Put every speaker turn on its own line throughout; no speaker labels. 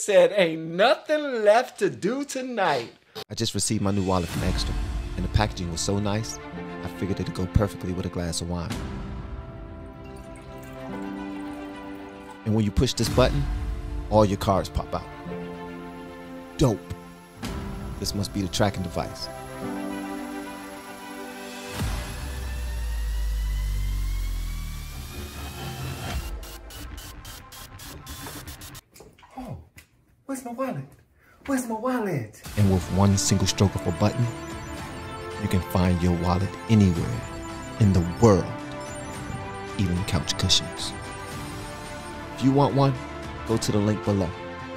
said, ain't nothing left to do tonight. I just received my new wallet from Extra, and the packaging was so nice, I figured it'd go perfectly with a glass of wine. And when you push this button, all your cards pop out. Dope. This must be the tracking device. Oh, where's my wallet? Where's my wallet? And with one single stroke of a button, you can find your wallet anywhere in the world, even couch cushions. If you want one, go to the link below.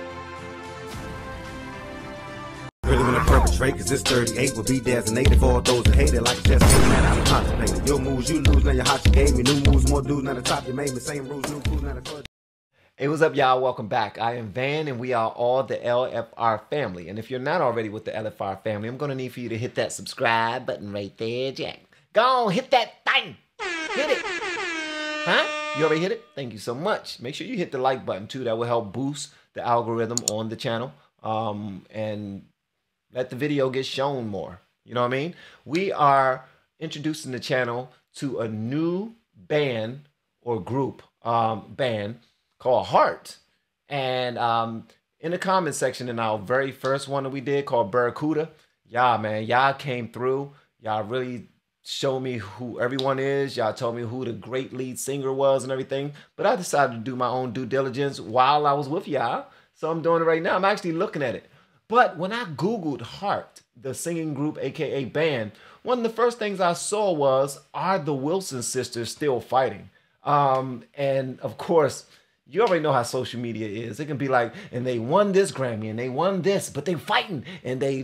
Really wanna perpetrate, cause this 38 will be designated for all those that hate it like just man, I'm contemplating. Your moves you lose, now your heart you gave me. New moves, more dudes, now the top you made me. Same rules, new crews, now the first.
Hey, what's up, y'all? Welcome back. I am Van, and we are all the LFR family. And if you're not already with the LFR family, I'm going to need for you to hit that subscribe button right there, Jack. Go on, hit that thing. Hit it. Huh? You already hit it? Thank you so much. Make sure you hit the like button, too. That will help boost the algorithm on the channel. And let the video get shown more. You know what I mean? We are introducing the channel to a new band or group band called Heart. And in the comment section in our very first one that we did called Barracuda, y'all, man, y'all came through. Y'all really showed me who everyone is. Y'all told me who the great lead singer was and everything. But I decided to do my own due diligence while I was with y'all. So I'm doing it right now. I'm actually looking at it. But when I Googled Heart, the singing group, aka band, one of the first things I saw was, are the Wilson sisters still fighting? And of course, you already know how social media is. It can be like, and they won this Grammy, and they won this, but they fighting, and they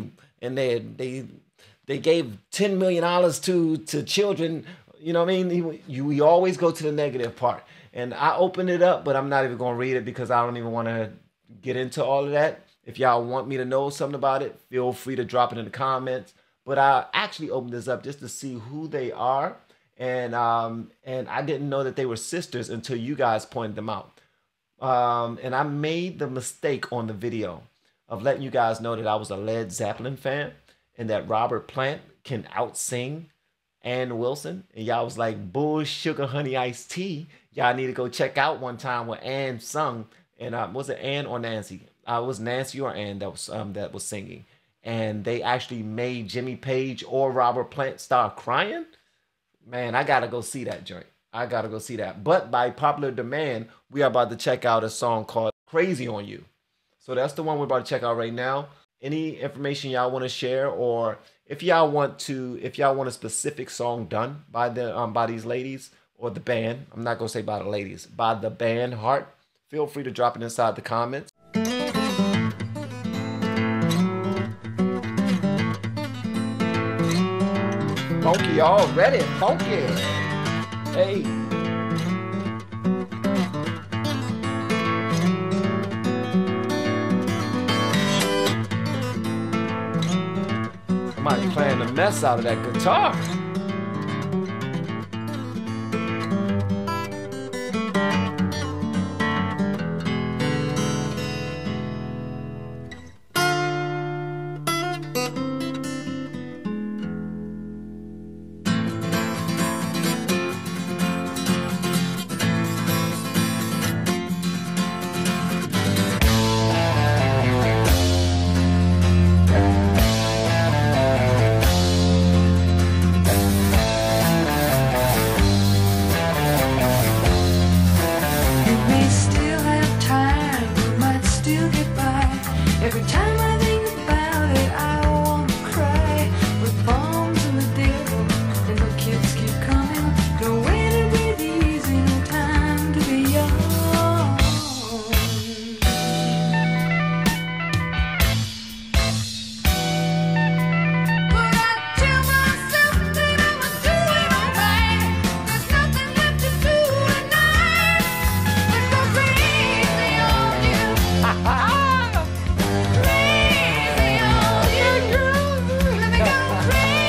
gave $10 million to children. You know what I mean? We always go to the negative part. And I opened it up, but I'm not even gonna read it because I don't even want to get into all of that. If y'all want me to know something about it, feel free to drop it in the comments. But I actually opened this up just to see who they are. And I didn't know that they were sisters until you guys pointed them out. And I made the mistake on the video of letting you guys know that I was a Led Zeppelin fan and that Robert Plant can out-sing Ann Wilson. And y'all was like, bull sugar honey iced tea. Y'all need to go check out one time where Ann sung. And was it Ann or Nancy? It was Nancy or Ann that was singing. And they actually made Jimmy Page or Robert Plant start crying. Man, I gotta go see that joint. I gotta go see that. But by popular demand, we are about to check out a song called Crazy on You. So that's the one we're about to check out right now. Any information y'all want to share, or if y'all want a specific song done by these ladies or the band, I'm not gonna say by the ladies, by the band Heart, feel free to drop it inside the comments. Funky already, funky. Hey. Somebody playing the mess out of that guitar.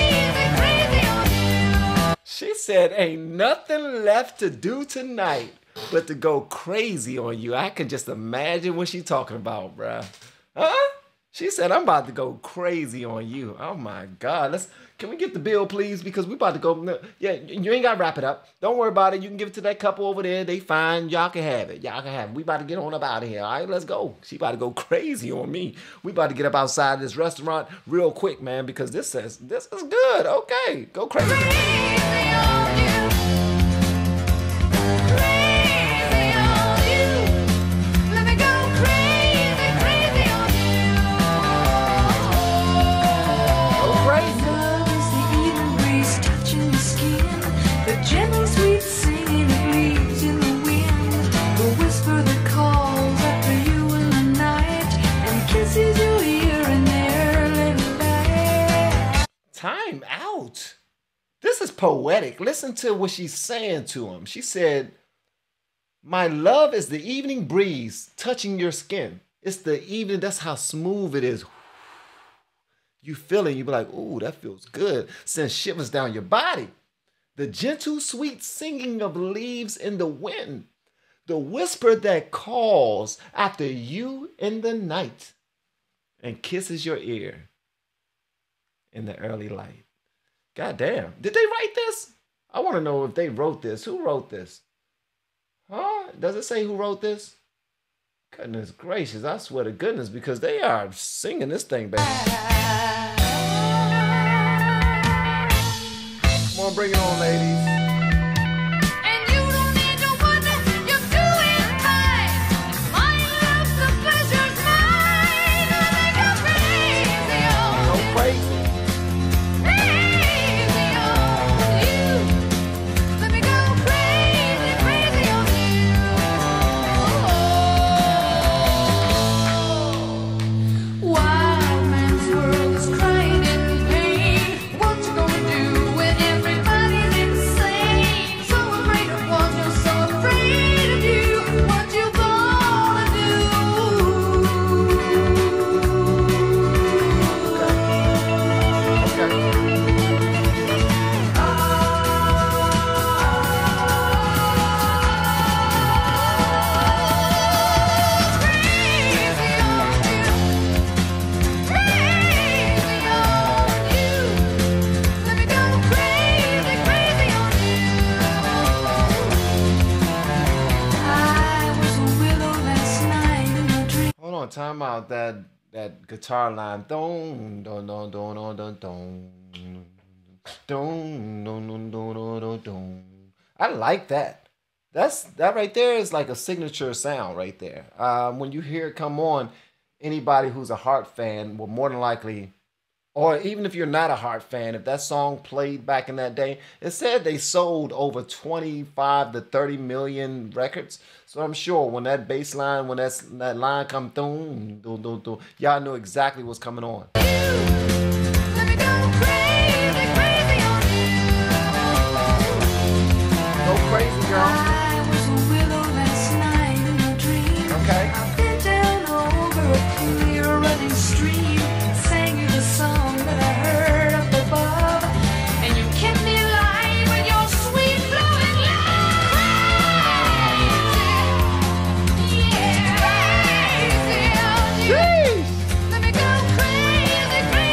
said, ain't nothing left to do tonight. but to go crazy on you. I can just imagine what she's talking about, bruh. Huh? She said, I'm about to go crazy on you. Oh my God. Can we get the bill, please? Because we about to go. Yeah, you ain't got to wrap it up. Don't worry about it. You can give it to that couple over there. They fine. Y'all can have it. Y'all can have it. We about to get on up out of here. All right, let's go. She about to go crazy on me. We about to get up outside this restaurant real quick, man, because this is good. Okay, go crazy.
Gentle sweet singing of leaves in the wind, the whisper that calls after you in the night and kisses your ear in their little light.
Time out. This is poetic. Listen to what she's saying to him. She said, my love is the evening breeze touching your skin. It's the evening. That's how smooth it is. You feel it. You be like, ooh, that feels good. Sends shivers down your body. The gentle, sweet singing of leaves in the wind. The whisper that calls after you in the night and kisses your ear in the early light. God damn. Did they write this? I want to know if they wrote this. Who wrote this? Huh? Does it say who wrote this? Goodness gracious. I swear to goodness, because they are singing this thing, baby. Come on, bring it on, ladies.
And you don't need to wonder, you're doing fine. My love, the pleasure's mine. Let me go crazy on
Go
you.
crazy.
Crazy on you. Let me go crazy, crazy on you. Wild man's world is crying in pain. What you gonna do when everybody's insane? So afraid of one, you're so afraid of you. What you gonna do?
Okay.
Crazy on you. Crazy on you. Let me go crazy, crazy on you. I was a willow last night in a dream.
Hold on, time out. That guitar line. Don, don, don, don, don, don, don. Don, don, don, don, don, don, don. I like that. That right there is like a signature sound right there. When you hear it come on, anybody who's a Heart fan will more than likely, or even if you're not a Heart fan, if that song played back in that day, it said they sold over 25 to 30 million records. So I'm sure when that bass line, when that line come through, y'all know exactly what's coming on.
Let me go crazy, crazy on you.
Go crazy, girl.
I was a willow last night in a dream.
Okay.
I've been down over a clear running stream. Sang you the song that I heard up above, and you kept me alive with your sweet flowing love. Crazy, yeah, crazy on you. Let me go crazy, crazy.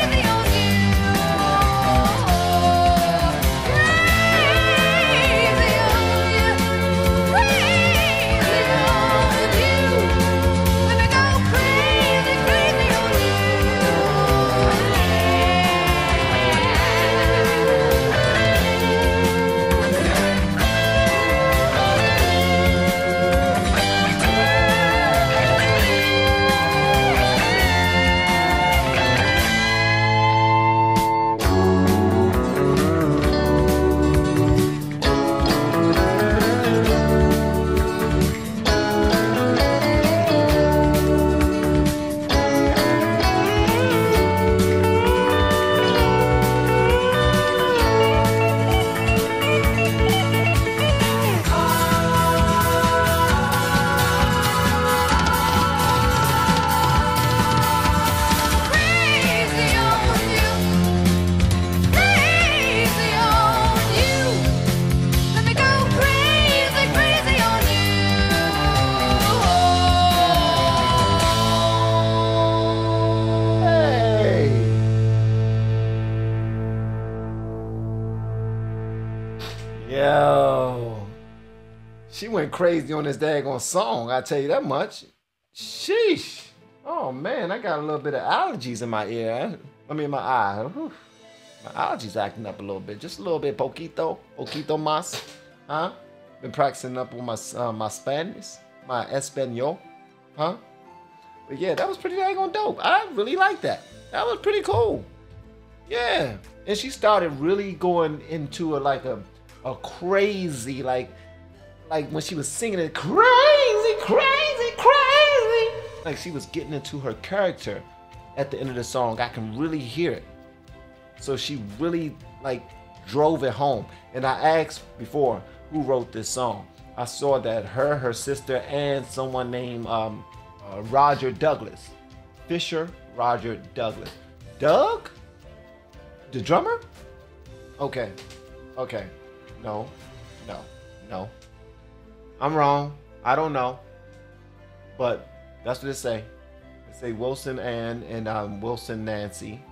Yo. She went crazy on this daggone song, I tell you that much. Sheesh. Oh man, I got a little bit of allergies in my ear. I mean, my eye. Whew. My allergies acting up a little bit. Just a little bit, poquito más. Huh? Been practicing up on my Spanish, my Espanol. Huh? But yeah, that was pretty daggone dope. I really like that. That was pretty cool. Yeah. And she started really going into a crazy, like when she was singing it, crazy, crazy, crazy. Like she was getting into her character at the end of the song. I can really hear it. So she really like drove it home. And I asked before who wrote this song. I saw that her sister, and someone named Roger Douglas. Fisher Roger Douglas. Doug? The drummer? Okay. No. I'm wrong. I don't know. But that's what it say. It say Wilson Ann and Wilson Nancy.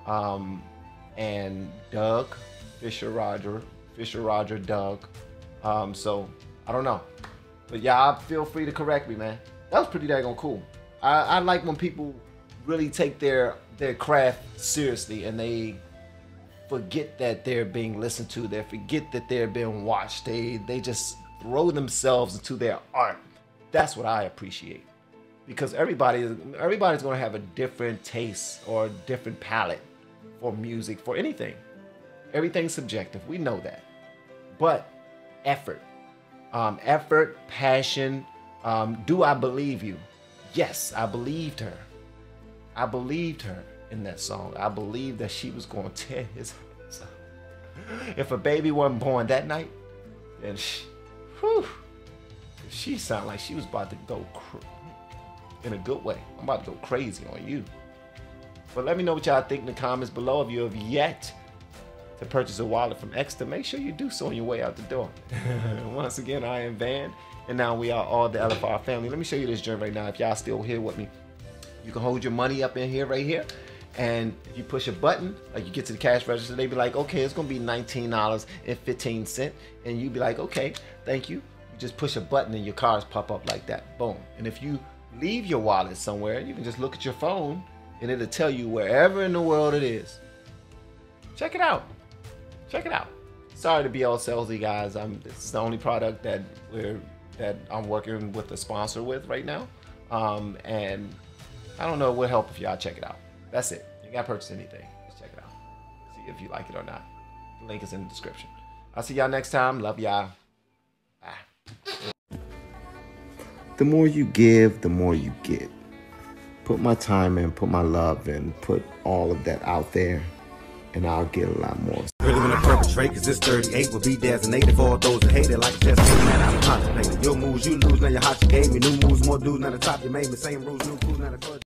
And Doug. Fisher Roger Doug. So I don't know. But yeah, feel free to correct me, man. That was pretty daggone cool. I like when people really take their craft seriously and they forget that they're being listened to. They forget that they're being watched. They just throw themselves into their art. That's what I appreciate. Because everybody's going to have a different taste or a different palette for music, for anything. Everything's subjective. We know that. But effort. Effort, passion. Do I believe you? Yes, I believed her. I believed her in that song. I believed that she was going to tear his house up. If a baby wasn't born that night, then she sounded like she was about to go in a good way. I'm about to go crazy on you. But let me know what y'all think in the comments below. If you have yet to purchase a wallet from Extra, make sure you do so on your way out the door. Once again, I am Van, and now we are all the LFR family. Let me show you this joint right now. If y'all still here with me, you can hold your money up in here, right here. And if you push a button, like you get to the cash register, they be like, okay, it's gonna be $19.15. And you be like, okay, thank you. You just push a button and your cars pop up like that, boom. And if you leave your wallet somewhere, you can just look at your phone and it'll tell you wherever in the world it is. Check it out. Check it out. Sorry to be all salesy, guys. This is the only product that I'm working with a sponsor with right now. And I don't know, it would help if y'all check it out. That's it. You gotta purchase anything. Just check it out. See if you like it or not. The link is in the description. I'll see y'all next time. Love y'all. Bye.
The more you give, the more you get. Put my time in, put my love in, put all of that out there, and I'll get a lot more.
Really gonna perpetrate, cause this 38 will be designated for all those that hate it like just man, I'm contemplating. Your moves you lose, now your hot you gave me. New moves, more dudes, now the top you made me. Same rules, new crews, now the